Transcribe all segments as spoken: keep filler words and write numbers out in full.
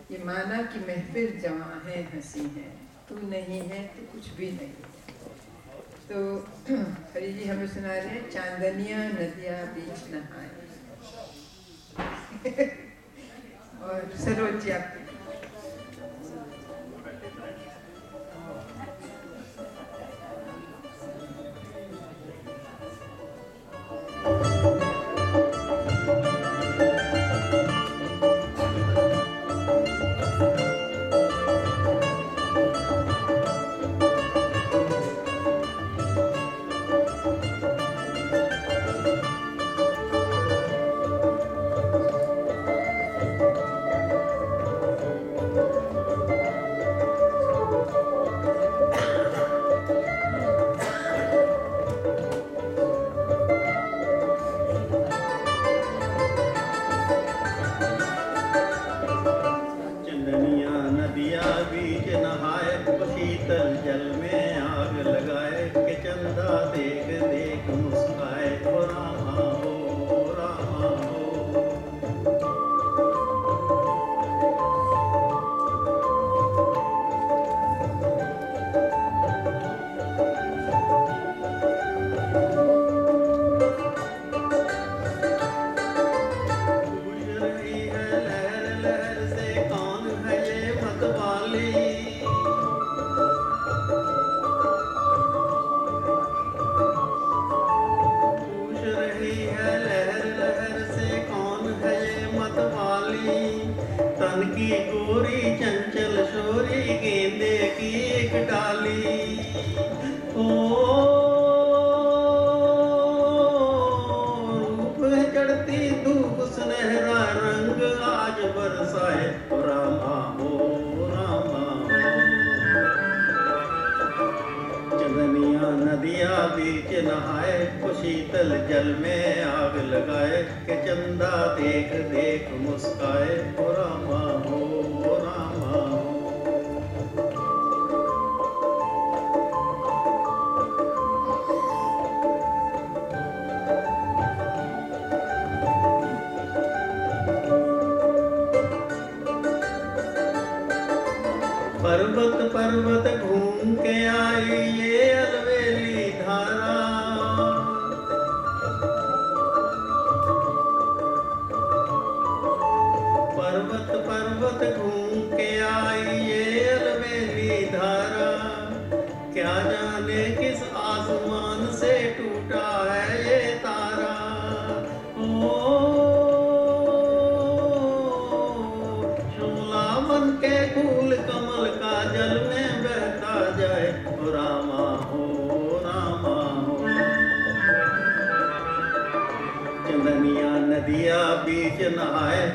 ये माना कि महफिल जवां है, हंसी है, तू नहीं है तो कुछ भी नहीं है। तो हरि जी हमें सुना रहे हैं, चांदनिया नदिया बीच नहाए। और सरोज जी आप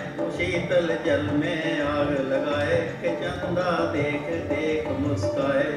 शीतल जल में आग लगाए के चंदा देख देख मुस्काए